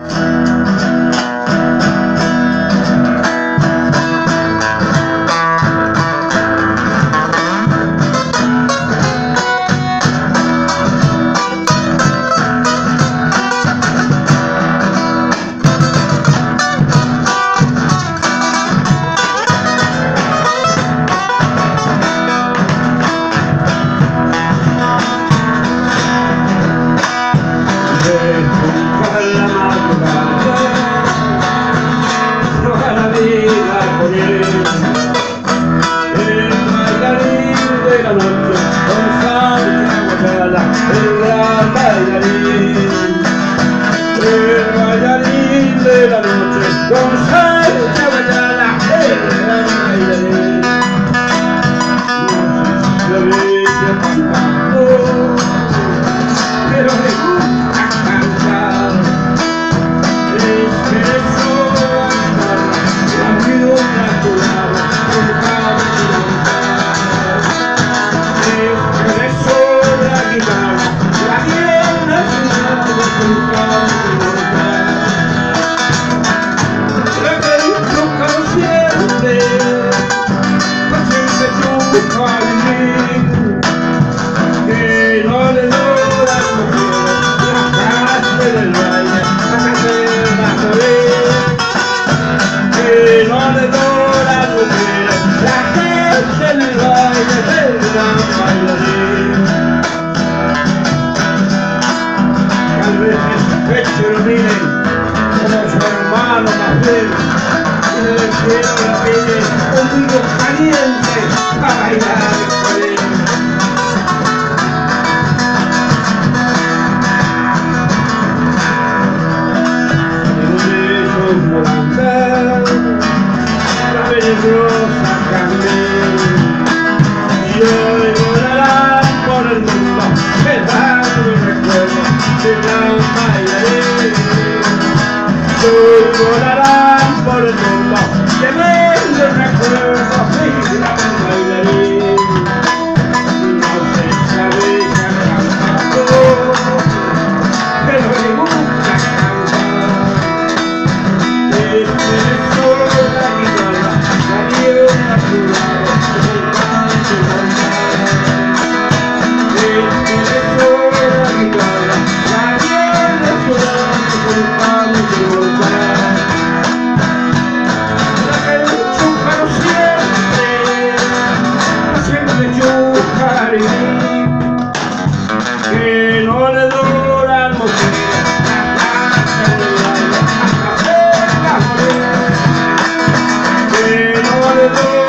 Volarán por el mundo, que me recuerdo, la bailarín. No se sabe cantando, pero le gusta cantar. Este es solo la guitarra, la viola a su lado, cantando y cantando. Este es solo la guitarra, la viola a su lado, cantando y cantando. Que no le dura al morir, que no le dura.